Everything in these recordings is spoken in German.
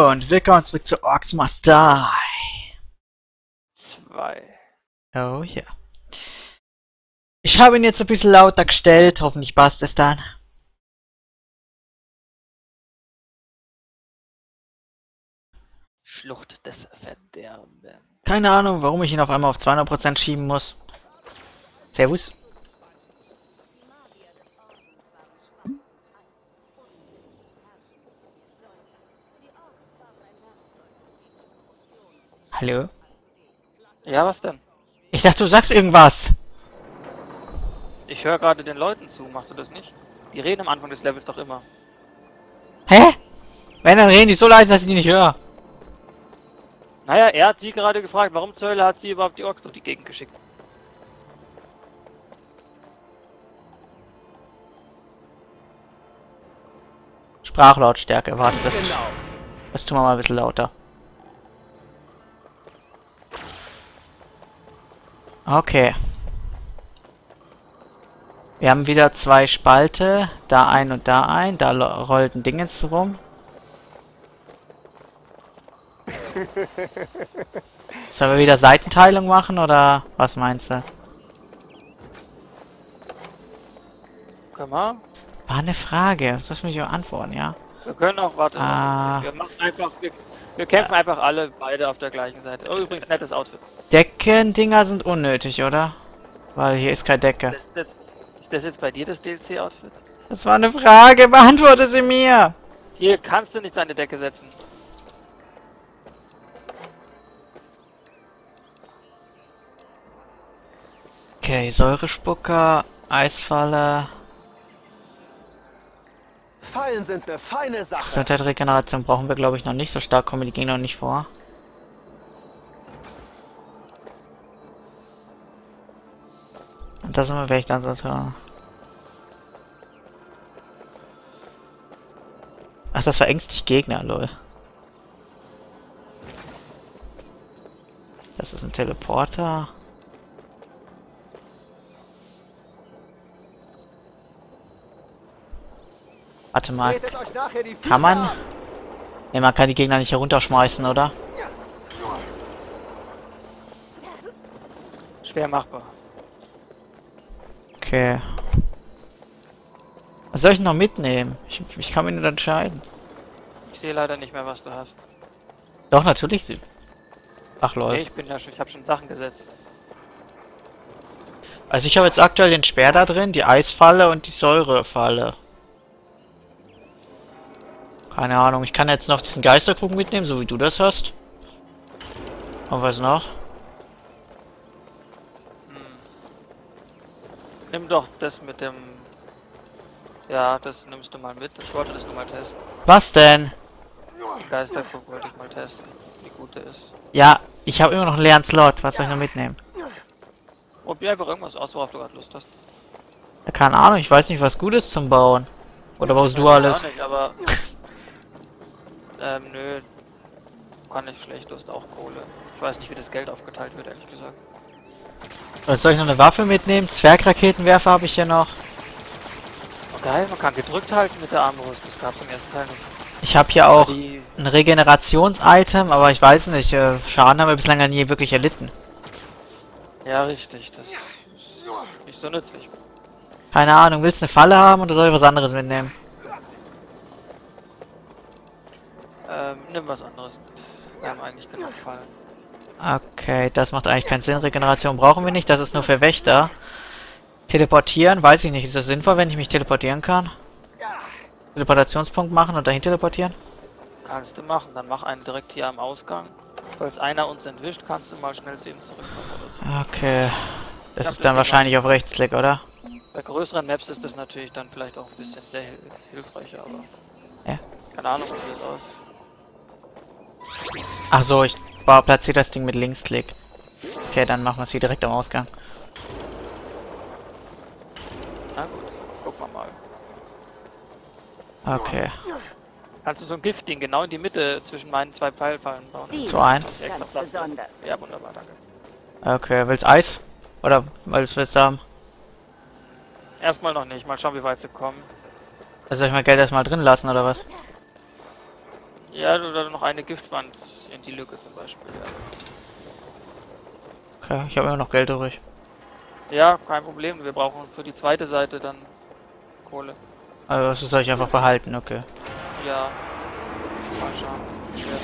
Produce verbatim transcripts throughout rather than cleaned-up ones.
Hallo und willkommen zurück zu Orcs Must Die. Zwei. Oh ja. Ich habe ihn jetzt ein bisschen lauter gestellt, hoffentlich passt es dann. Schlucht des Verderbens. Keine Ahnung, warum ich ihn auf einmal auf zweihundert Prozent schieben muss. Servus. Hallo? Ja, was denn? Ich dachte, du sagst irgendwas. Ich höre gerade den Leuten zu, machst du das nicht? Die reden am Anfang des Levels doch immer. Hä? Wenn, dann reden die so leise, dass ich die nicht höre. Naja, er hat sie gerade gefragt, warum zur Hölle hat sie überhaupt die Orks durch die Gegend geschickt? Sprachlautstärke, warte, das, das tun wir mal ein bisschen lauter. Okay. Wir haben wieder zwei Spalte, da ein und da ein, da rollt ein Ding jetzt rum. Sollen wir wieder Seitenteilung machen oder was meinst du? Können wir? War eine Frage, das muss mich auch antworten, ja? Wir können auch, warte, Ah. wir machen einfach, wir, wir kämpfen einfach alle beide auf der gleichen Seite. Oh, übrigens, nettes Outfit. Deckendinger sind unnötig, oder? Weil hier ist keine Decke. Das ist, jetzt, ist das jetzt bei dir das D L C-Outfit? Das war eine Frage, beantworte sie mir! Hier kannst du nicht seine Decke setzen. Okay, Säurespucker, Eisfalle. Fallen sind eine feine Sache. Gesundheitsregeneration brauchen wir, glaube ich, noch nicht. So stark kommen die Gegner noch nicht vor. Und da sind wir vielleicht dann so. Ach, das verängstigt Gegner, lol. Das ist ein Teleporter. Warte mal. Tretet euch nachher die Füße Kann man? an. Ne, man kann die Gegner nicht herunterschmeißen, oder? Schwer machbar. Okay. Was soll ich noch mitnehmen? Ich, ich kann mich nicht entscheiden. Ich sehe leider nicht mehr, was du hast. Doch, natürlich. sie- Ach lol. Nee, ich bin ja schon, ich habe schon Sachen gesetzt. Also ich habe jetzt aktuell den Speer da drin, die Eisfalle und die Säurefalle. Keine Ahnung, ich kann jetzt noch diesen Geisterkrug mitnehmen, so wie du das hast. Und was noch? Hm. Nimm doch das mit dem... Ja, das nimmst du mal mit. Ich wollte das nur mal testen. Was denn? Geisterkrug wollte ich mal testen, wie gut der ist. Ja, ich habe immer noch einen leeren Slot. Was soll ich noch mitnehmen? Probier einfach irgendwas aus, worauf du gerade Lust hast. Ja, keine Ahnung, ich weiß nicht, was gut ist zum Bauen. Oder baust du Weiß ich alles? auch nicht, aber... ähm, nö. Kann nicht schlecht, du hast auch Kohle. Ich weiß nicht, wie das Geld aufgeteilt wird, ehrlich gesagt. Was soll ich noch eine Waffe mitnehmen? Zwergraketenwerfer habe ich hier noch. Oh geil, man kann gedrückt halten mit der Armbrust, das gab's im ersten Teil nicht. Ich habe hier auch Die... ein Regenerations-Item, aber ich weiß nicht, äh, Schaden haben wir bislang ja nie wirklich erlitten. Ja, richtig, das ist nicht so nützlich. Keine Ahnung, willst du eine Falle haben oder soll ich was anderes mitnehmen? Ähm, nimm was anderes mit. Wir haben eigentlich genug Fallen. Okay, das macht eigentlich keinen Sinn. Regeneration brauchen wir nicht, das ist nur für Wächter. Teleportieren, weiß ich nicht. Ist das sinnvoll, wenn ich mich teleportieren kann? Teleportationspunkt machen und dahin teleportieren? Kannst du machen, dann mach einen direkt hier am Ausgang. Falls einer uns entwischt, kannst du mal schnell zu ihm zurückkommen oder so. Okay. Das Ja, ist dann bitte wahrscheinlich auf Rechtsklick, oder? Bei größeren Maps ist das natürlich dann vielleicht auch ein bisschen sehr hil hilfreicher, aber... Ja. Keine Ahnung, wie sieht das aus? Ach so, ich platziere das Ding mit Linksklick. Okay, dann machen wir es hier direkt am Ausgang. Na gut, gucken wir mal. Okay. Kannst du so ein Giftding genau in die Mitte zwischen meinen zwei Pfeilfallen bauen? Die So ein. Dass ich extra ganz Platz habe. besonders. Ja, wunderbar, danke. Okay, willst Eis? Oder was willst du haben? Erstmal noch nicht, mal schauen, wie weit sie kommen. Also soll ich mein Geld erstmal drin lassen, oder was? Ja, oder noch eine Giftwand in die Lücke zum Beispiel, ja. Okay, ich habe immer noch Geld übrig. Ja, kein Problem. Wir brauchen für die zweite Seite dann Kohle. Also das soll ich einfach behalten, okay. Ja. Mal schauen. Ja.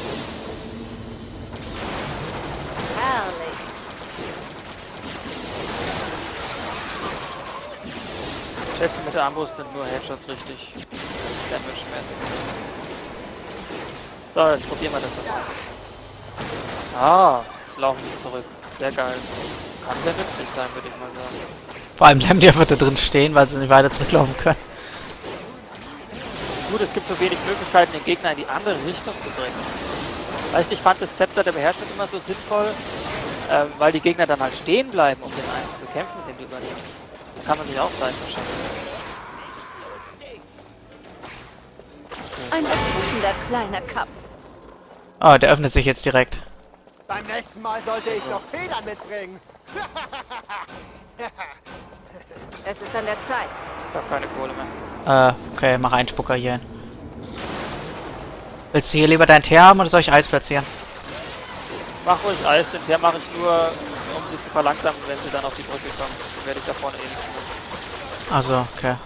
Herrlich. Ich schätze, mit der Armbrust sind nur Headshots richtig damage-mäßig. So, jetzt probieren wir das doch mal. Ah, jetzt laufen sie zurück. Sehr geil. Kann sehr nützlich sein, würde ich mal sagen. Vor allem bleiben die einfach da drin stehen, weil sie nicht weiter zurücklaufen können. Gut, es gibt so wenig Möglichkeiten, den Gegner in die andere Richtung zu bringen. Weißt du, ich fand das Zepter der Beherrschung immer so sinnvoll, ähm, weil die Gegner dann halt stehen bleiben, um den einen zu bekämpfen, den du übernimmst. Da kann man sich auch Zeit verschaffen. Ein erfrischender kleiner Kampf. Oh, der öffnet sich jetzt direkt. Beim nächsten Mal sollte ich noch Federn mitbringen. Es ist an der Zeit. Ich hab keine Kohle mehr. Äh, okay, mach einen Spucker hier hin. Willst du hier lieber dein Teer haben oder soll ich Eis platzieren? Mach ruhig Eis, den Teer mache ich nur, um sie zu verlangsamen, wenn sie dann auf die Brücke kommen. Dann werde ich da vorne eh nicht tun. Also, okay.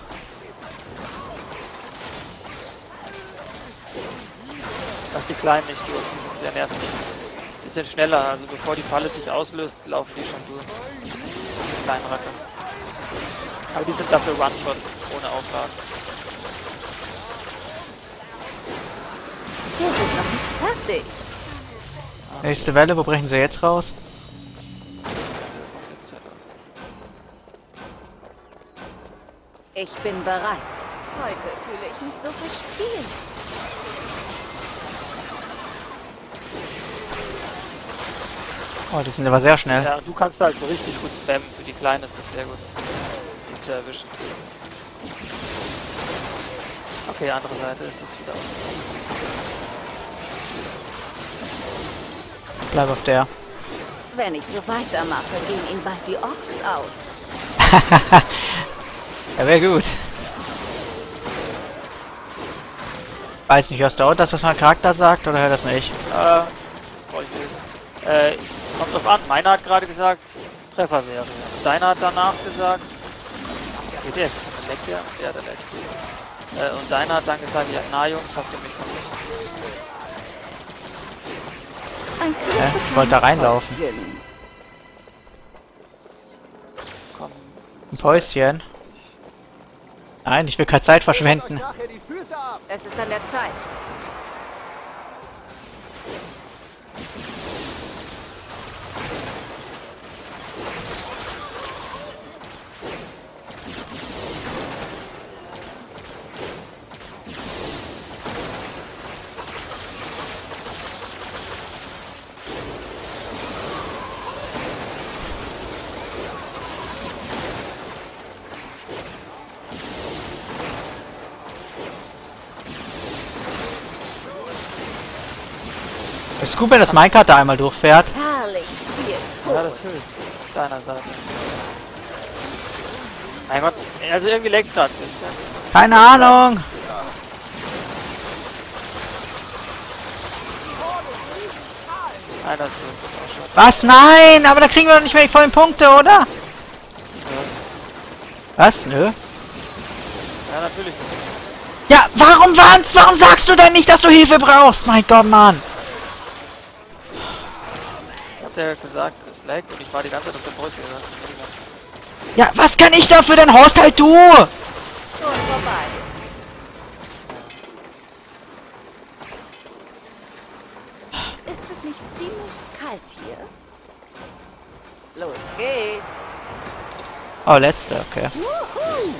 Lass die Kleinen nicht durch, die sind sehr nervig. Die sind schneller, also bevor die Falle sich auslöst, laufen die schon durch. Die kleinen Racker. Aber die sind dafür One-Shot, ohne Aufladen. Wir sind noch nicht fertig. Nächste Welle, wo brechen sie jetzt raus? Ich bin bereit. Heute fühle ich mich so verspielt. Oh, die sind aber sehr schnell. Ja, du kannst halt so richtig gut spammen. Für die Kleinen ist das sehr gut, die zu erwischen. Okay, andere Seite ist jetzt wieder aus. Bleib auf der. Wenn ich so weitermache, gehen ihnen bald die Orks aus. Ja, wäre gut. Weiß nicht, hörst du auch das, was mein Charakter sagt, oder hört das nicht? Äh, brauch ich nicht. Äh, kommt drauf an. Meiner hat gerade gesagt, Trefferserie. Deiner hat danach gesagt, geht der? Leckt der? Ja, der leckt. Äh, und deiner hat dann gesagt, ja, na Jungs, habt ihr mich vermisst? Ein Hä? Ich wollte da reinlaufen. Komm. Ein Päuschen. Nein, ich will keine Zeit verschwenden. Nachher die Füße ab. Es ist an der Zeit. Es ist gut, wenn das Minecart da einmal durchfährt. Herrlich. Hier. Ja, das hilft. Auf deiner Seite. Mein Gott, also irgendwie leckt grad ein bisschen. Keine Ahnung. Nein, das ist auch schon. Was? Nein, aber da kriegen wir doch nicht mehr die vollen Punkte, oder? Was? Nö. Ja, natürlich. Ja, warum warnst? Warum sagst du denn nicht, dass du Hilfe brauchst? Mein Gott, Mann. Ich hab dir gesagt, es laggt und ich war die ganze Zeit auf der Brücke. Ja, was kann ich dafür denn? Horst, halt du! Schon vorbei. Ist es nicht ziemlich kalt hier? Los geht's. Oh, letzte, okay. Wuhu.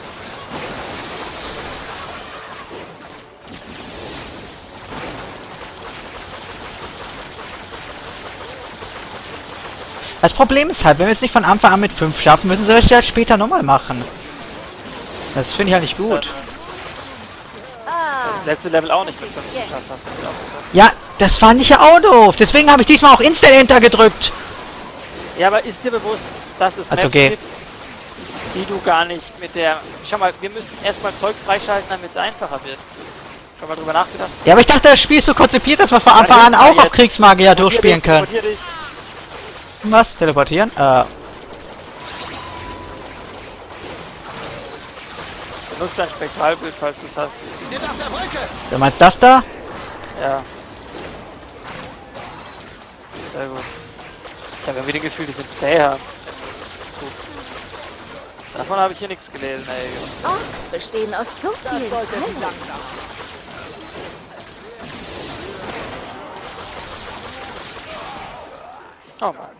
Das Problem ist halt, wenn wir es nicht von Anfang an mit fünf schaffen, müssen sie es halt später nochmal machen. Das finde ich halt nicht gut. Ah, Das letzte Level auch nicht mit fünf geschafft hast. Du auch gesagt. Ja, das fand ich ja auch doof. Deswegen habe ich diesmal auch Instant Enter gedrückt. Ja, aber ist dir bewusst, dass es Also Maps okay. gibt, die du gar nicht mit der... Schau mal, wir müssen erstmal Zeug freischalten, damit es einfacher wird. Schon mal drüber nachgedacht? Ja, aber ich dachte, das Spiel ist so konzipiert, dass wir von Anfang an auch auf Kriegsmagier durchspielen können. Teleportier dich. Was? Teleportieren? Äh. Benutzt dein Spektralbild, falls du es hast. Sie sind auf der Brücke! Du meinst das da? Ja. Sehr gut. Ich habe irgendwie das Gefühl, die sind zäher. Gut. Davon habe ich hier nichts gelesen, ey. Orks bestehen aus so Das vielen sollte nicht Teilen. lang dauern. Oh Mann.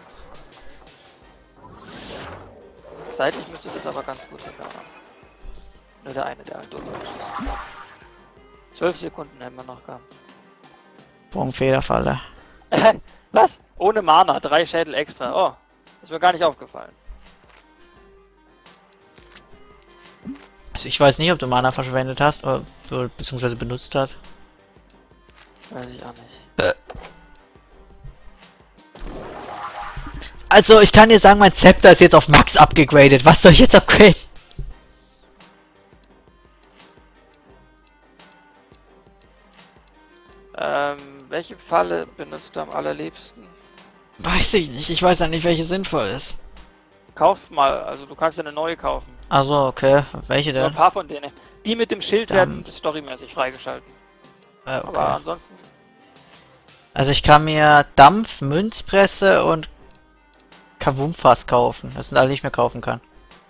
Seitlich müsste das aber ganz gut hinhauen. Nur der eine, der halt durch ist. Zwölf Sekunden haben wir noch gehabt. Sprungfederfalle. Was? Ohne Mana, drei Schädel extra. Oh, ist mir gar nicht aufgefallen. Also ich weiß nicht, ob du Mana verschwendet hast, oder beziehungsweise benutzt hast. Weiß ich auch nicht. Also ich kann dir sagen, mein Zepter ist jetzt auf Max abgegradet. Was soll ich jetzt upgraden? Ähm, welche Falle benutzt du am allerliebsten? Weiß ich nicht. Ich weiß ja nicht, welche sinnvoll ist. Kauf mal, also du kannst ja eine neue kaufen. Also okay. Welche Nur ein denn? paar von denen. Die mit dem Schild Dann- werden storymäßig freigeschalten. Äh, Aber okay. ansonsten... Also ich kann mir Dampf, Münzpresse und Kavumfass kaufen. Das sind alle, die ich mir kaufen kann.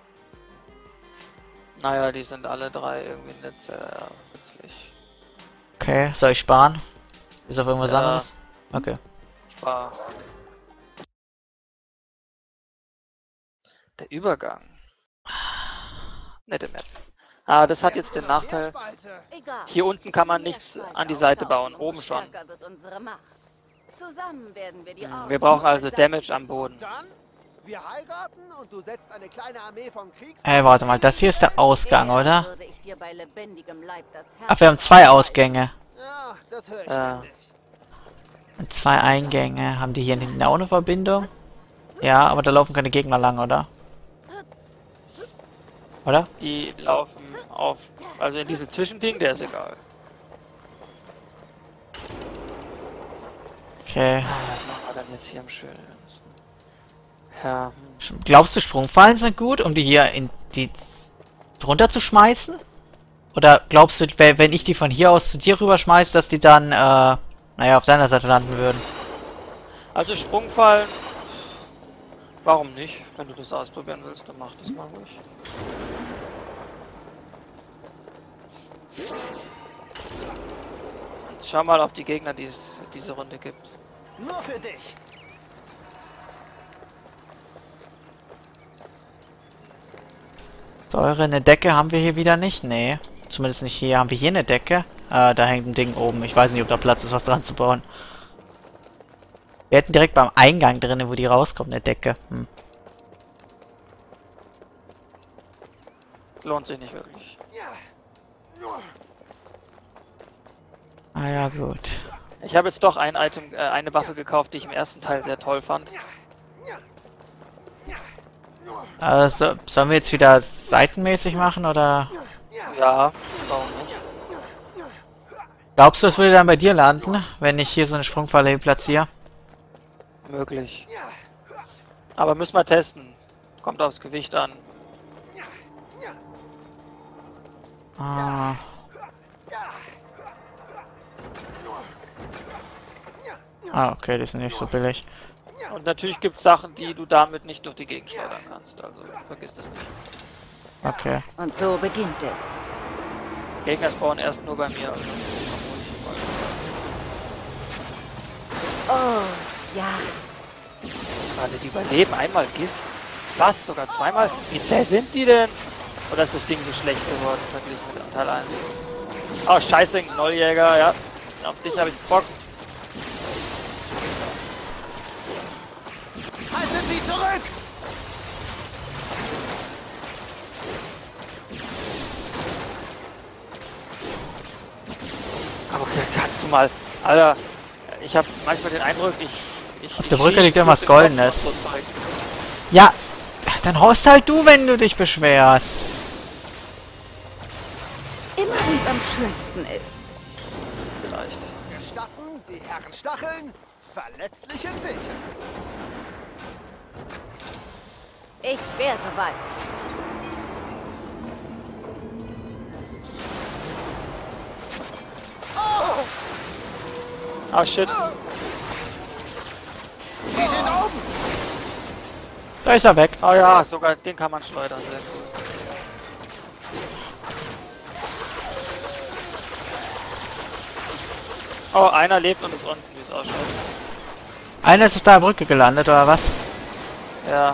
Naja, die sind alle drei irgendwie nicht sehr nützlich. Okay, soll ich sparen? Ist auf irgendwas Ja. anderes? Okay. Spar. Der Übergang. Nette Map. Ah, das hat jetzt den Nachteil. Egal. Hier unten kann man nichts an die Seite bauen, oben schon. Stärker wird unsere Macht. Zusammen werden wir die Orks Wir brauchen also beseitigen. Damage am Boden. Dann, wir heiraten und du setzt eine kleine Armee vom Kriegs... Ey, warte mal, das hier ist der Ausgang, Eher oder? würde ich dir bei lebendigem Leib das Herz Ach, wir haben zwei Ausgänge. Ja, das höre ich Ja. ständig. Und zwei Eingänge. Haben die hier hinten auch eine Verbindung? Ja, aber da laufen keine Gegner lang, oder? Oder? Die laufen auf, also in diese Zwischending, der ist egal. Okay. Was machen wir dann jetzt hier am schönsten? Ja, hm. Glaubst du, Sprungfallen sind gut, um die hier in die runter zu schmeißen? Oder glaubst du, we- wenn ich die von hier aus zu dir rüber schmeiße, dass die dann, äh, naja, auf deiner Seite landen würden? Also Sprungfallen, warum nicht? Wenn du das ausprobieren willst, dann mach das mal ruhig. Und schau mal auf die Gegner, die es diese Runde gibt. Nur für dich. Säure, eine Decke haben wir hier wieder nicht? Nee. Zumindest nicht hier. Haben wir hier eine Decke? Äh, da hängt ein Ding oben. Ich weiß nicht, ob da Platz ist, was dran zu bauen. Wir hätten direkt beim Eingang drin, wo die rauskommt, eine Decke. Hm. Lohnt sich nicht wirklich. Ah ja, gut. Ich habe jetzt doch ein Item, äh, eine Waffe gekauft, die ich im ersten Teil sehr toll fand. Also, sollen wir jetzt wieder seitenmäßig machen, oder? Ja, warum nicht? Glaubst du, es würde dann bei dir landen, wenn ich hier so eine Sprungfalle hier platziere? Möglich. Aber müssen wir testen. Kommt aufs Gewicht an. Ah. Ah, okay, die sind nicht so billig. Und natürlich gibt es Sachen, die du damit nicht durch die Gegend schleudern kannst. Also vergiss das nicht. Okay. Und so beginnt es. Gegner spawnen erst nur bei mir. Also, Oh, ja. gerade die überleben einmal Gift. Was? Sogar zweimal? Wie zäh sind die denn? Oder ist das Ding so schlecht geworden verglichen mit Teil eins? Oh, scheiße, Knolljäger, ja. Auf dich habe ich Bock. Haltet sie zurück! Aber okay, kannst du mal. Alter, ich habe manchmal den Eindruck, ich. ich Auf der ich Brücke schieß liegt irgendwas durch den Kopf Goldenes. auf so Zeug. Ja, dann haust halt du, wenn du dich beschwerst. Immer wenn es am schönsten ist. Die Herren Stacheln, verletzliche Zeche. Ich wäre soweit. Ah, shit. Sie sind oben! Da ist er weg. Oh ja, sogar den kann man schleudern. Sehr cool. Oh, einer lebt und ist unten, wie es ausschaut. Einer ist auf der Brücke gelandet, oder was? Ja.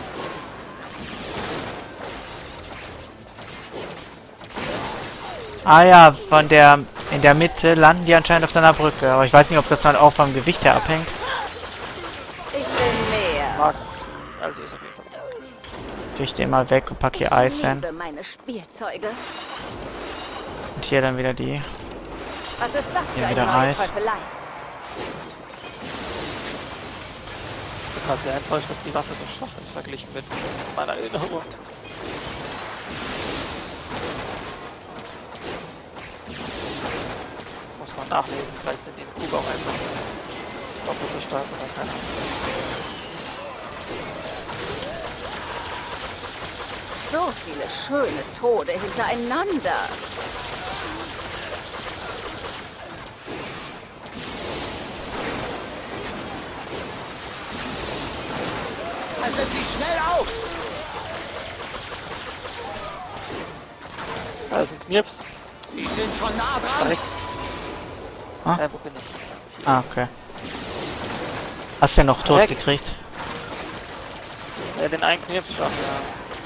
Ah ja, von der... In der Mitte landen die anscheinend auf deiner Brücke. Aber ich weiß nicht, ob das dann auch vom Gewicht her abhängt. Ich will mehr. Max. Also ist auf jeden Fall. Ich den mal weg und pack hier Eis hin. Ich liebe meine Spielzeuge. Und hier dann wieder die. Was ist das für Hier eine wieder neue Eis. Teufelei? Ich bin gerade sehr enttäuscht, dass die Waffe so schwach ist, verglichen mit meiner Erinnerung. Muss man nachlesen, vielleicht sind die im Kuba auch einfach doppelt so stark oder keine Ahnung. So viele schöne Tode hintereinander. Haltet sie schnell auf! Da ist ein Knirps. Sie sind schon nah dran! Direkt. Ah. Äh, wo bin ich? Ah, okay. Hast du den noch tot Weg. gekriegt? Ja, den einen Knirps schon, ja.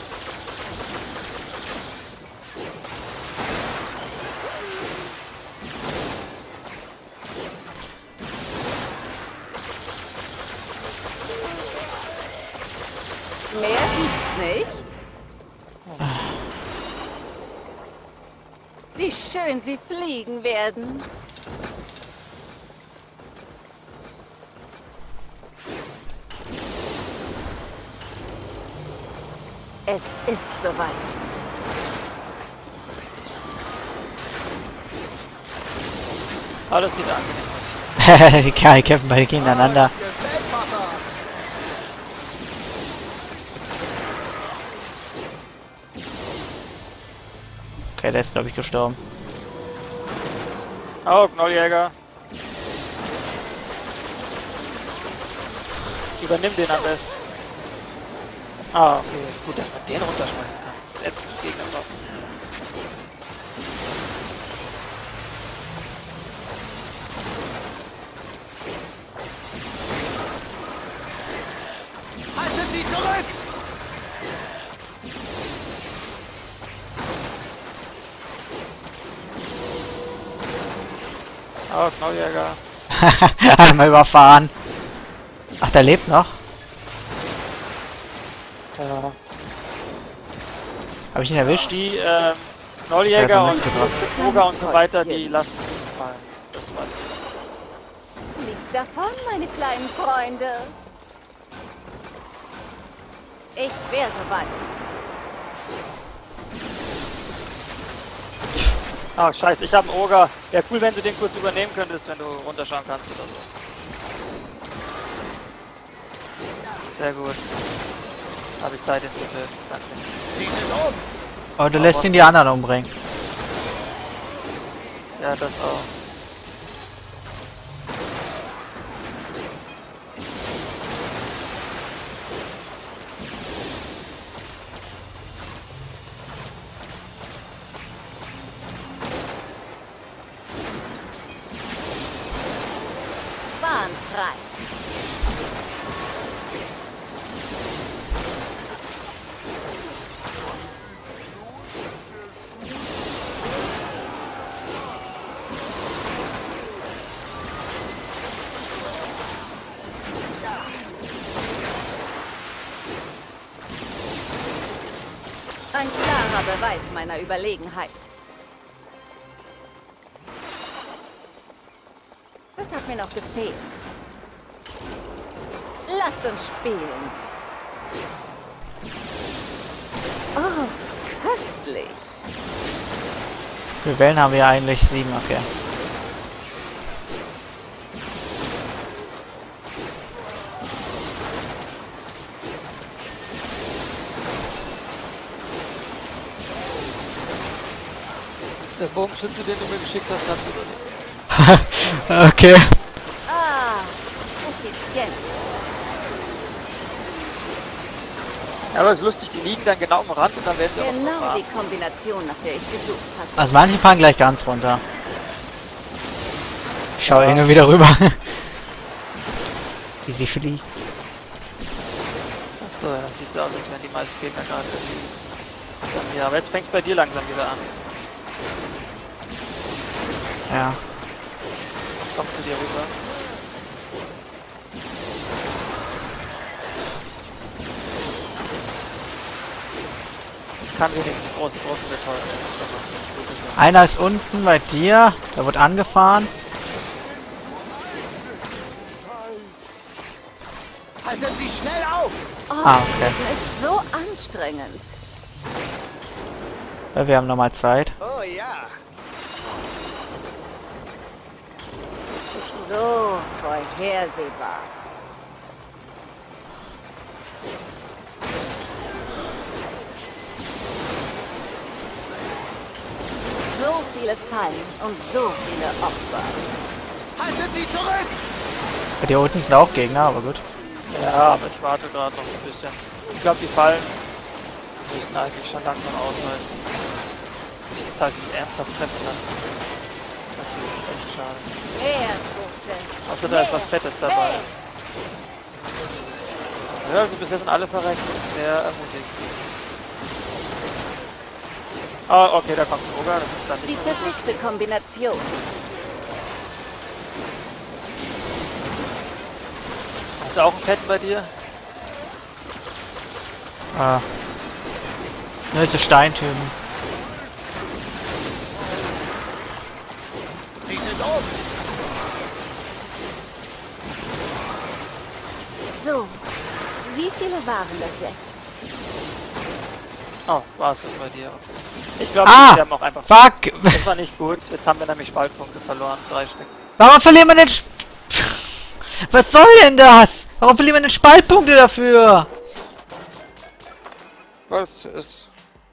Mehr gibt's nicht. Wie schön sie fliegen werden. Es ist soweit. Aber das sieht angenehm aus. Die Kerl kämpfen beide gegeneinander. Gefällt, Papa! Okay, der ist glaube ich gestorben. Oh, Knolljäger. Übernimm den am besten. Ah, okay. Gut, dass man den runterschmeißen kann. Das ist ätzend Gegner drauf. Haltet sie zurück! Oh, Knolljäger. Einmal überfahren. Ach, der lebt noch? Ja. Habe ich ihn erwischt? Die, ähm, Knolljäger Ja, und ganz gedrückt. Boga und so weiter, die lassen sich fallen. Das weiß ich. Fliegt davon, meine kleinen Freunde. Ich wäre soweit. Ah, scheiße, ich habe einen Oger. Wäre cool, wenn du den kurz übernehmen könntest, wenn du runterschauen kannst oder so. Sehr gut. Habe ich Zeit, ihn zu töten. Danke. Sie sind oben! Oh, du lässt ihn die anderen umbringen. Ja, das auch. Bahn frei. Ein klarer Beweis meiner Überlegenheit. Das hat mir noch gefehlt. Lasst uns spielen. Oh, köstlich. Wie viele Wellen haben wir eigentlich? Sieben, okay. Der Bogenschütze, den du mir geschickt hast, hat überlebt. Okay. Ah, effizient. Ja, aber es ist lustig, die liegen dann genau am Rand und dann werden sie auch Genau noch die Kombination, nach der ich gesucht hatte. Also manche fahren gleich ganz runter. Ich schaue Ja. eh nur wieder rüber. Wie sie fliegt. So, ja, das sieht so aus, als wären die meisten Gegner gerade irgendwie. Ja, aber jetzt fängt es bei dir langsam wieder an. Ja. Komm zu dir rüber. Ich kann wenigstens große Großen betäuben. Einer ist unten bei dir. Da wird angefahren. Halten Sie schnell auf! Oh, Ah, okay. das ist so anstrengend. Ja, wir haben nochmal Zeit. Oh ja. So vorhersehbar. So viele Fallen und so viele Opfer. Halten Sie zurück! Bei dir unten sind auch Gegner, aber gut. Ja, aber ich warte gerade noch ein bisschen. Ich glaube, die Fallen müssen eigentlich schon langsam ausreichen. Ich das halt nicht ernsthaft treffen lassen. Das ist natürlich echt schade. Mehr Fruchte. Außer da ist was Fettes dabei. Ja, also bisher sind alle verreckt. Sehr ermutigend. Ah, okay, da kommt ein Ogre. Das ist dann Die nicht mehr so gut. perfekte Kombination. Hast du auch einen Fetten bei dir? Ah. Nur diese Steintypen. Sie sind oben! So, wie viele waren das jetzt? Oh, war es das bei dir? Ich glaube, Ah! wir haben auch einfach... Fuck! Das war nicht gut. Jetzt haben wir nämlich Spaltpunkte verloren. Drei Stück. Warum verlieren wir denn... Sp- Was soll denn das? Warum verlieren wir denn Spaltpunkte dafür? Was ist...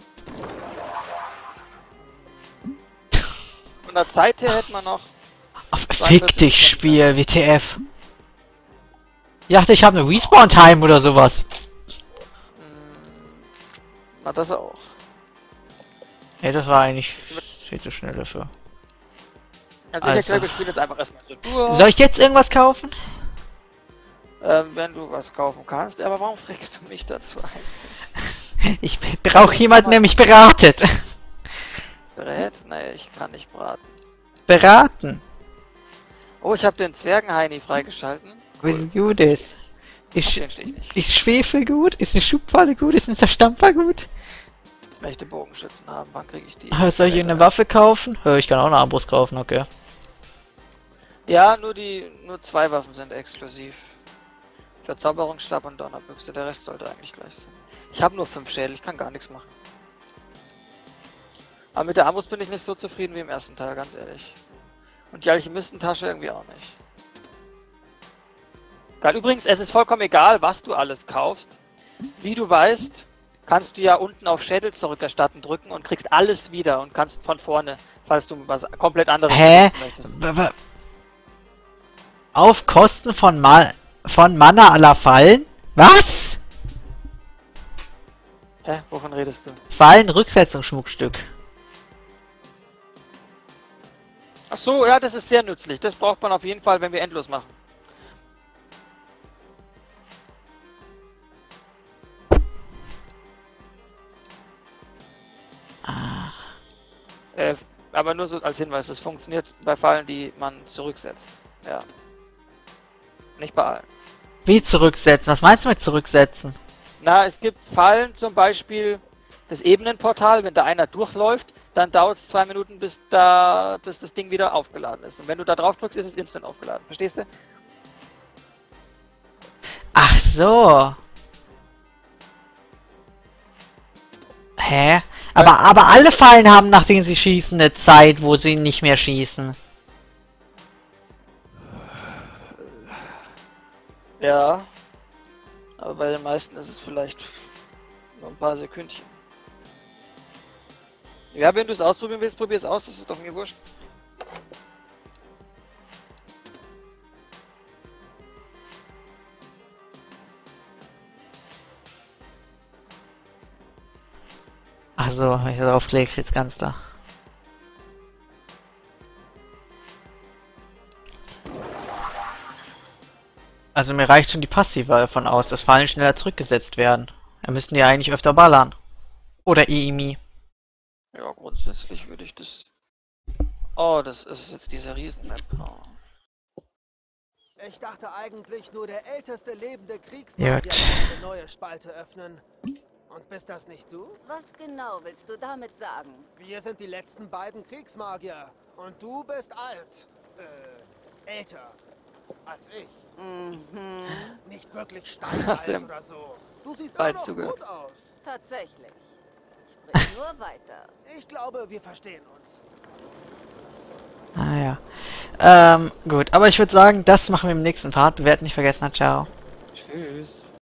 Von der Zeit her hätten wir noch... Auf, fick dich, Spiel, W T F. Ich dachte, ich habe eine Respawn-Time oder sowas. Na, das auch. Nee, das war eigentlich viel zu schnell dafür. Also, ich Also. erkläre, wir spielen jetzt einfach erstmal so durch. Soll ich jetzt irgendwas kaufen? Ähm, wenn du was kaufen kannst. Aber warum fragst du mich dazu ein? Ich brauche jemanden, der mich beratet. Brät? Nee, ich kann nicht braten. Beraten? Oh, ich habe den Zwergenheini freigeschalten. Wie gut ist. Auf Ist, den stehe ich nicht. ist Schwefel gut? Ist eine Schubfalle gut? Ist ein Zerstampfer gut? Ich möchte Bogenschützen haben. Wann kriege ich die? Ah, soll ich eine Waffe kaufen? Ja, ich kann auch eine Armbrust kaufen, okay. Ja, nur die, nur zwei Waffen sind exklusiv. Verzauberungsstab und Donnerbüchse. Der Rest sollte eigentlich gleich sein. Ich habe nur fünf Schädel. Ich kann gar nichts machen. Aber mit der Armbrust bin ich nicht so zufrieden wie im ersten Teil, ganz ehrlich. Und die Alchemistentasche irgendwie auch nicht. Geil, übrigens, es ist vollkommen egal, was du alles kaufst. Wie du weißt, kannst du ja unten auf Schädel zurückerstatten drücken und kriegst alles wieder und kannst von vorne, falls du was komplett anderes Hä? möchtest. W- w- Auf Kosten von, Ma von Mana aller Fallen? Was? Hä? Wovon redest du? Fallen, Rücksetzungsschmuckstück. Ach so, ja, das ist sehr nützlich. Das braucht man auf jeden Fall, wenn wir endlos machen. Ah. Äh, aber nur so als Hinweis, das funktioniert bei Fallen, die man zurücksetzt. Ja. Nicht bei allen. Wie zurücksetzen? Was meinst du mit zurücksetzen? Na, es gibt Fallen, zum Beispiel das Ebenenportal, wenn da einer durchläuft, dann dauert es zwei Minuten, bis da, bis das Ding wieder aufgeladen ist. Und wenn du da drauf drückst, ist es instant aufgeladen. Verstehst du? Ach so. Hä? Aber, aber alle Fallen haben, nachdem sie schießen, eine Zeit, wo sie nicht mehr schießen. Ja. Aber bei den meisten ist es vielleicht nur ein paar Sekündchen. Ja, wenn du es ausprobieren willst, probier es aus, das ist doch mir wurscht. Also, wenn ich darauf klicke, steht's ganz da. Also mir reicht schon die Passive davon aus, dass Fallen schneller zurückgesetzt werden. Da müssten die eigentlich öfter ballern. Oder I I M I. Ja, grundsätzlich würde ich das... Oh, das ist jetzt diese Riesenmap. Oh. Ich dachte eigentlich, nur der älteste lebende Kriegsmagier Gut. könnte neue Spalte öffnen. Und bist das nicht du? Was genau willst du damit sagen? Wir sind die letzten beiden Kriegsmagier. Und du bist alt. Äh, älter. Als ich. Mhm. Nicht wirklich Hast steinalt du oder so. Du siehst bald immer noch zugehört? gut aus. Tatsächlich. Sprich nur weiter. Ich glaube, wir verstehen uns. Ah ja. Ähm, gut. Aber ich würde sagen, das machen wir im nächsten Part. Bewerten nicht vergessen. Ciao. Tschüss.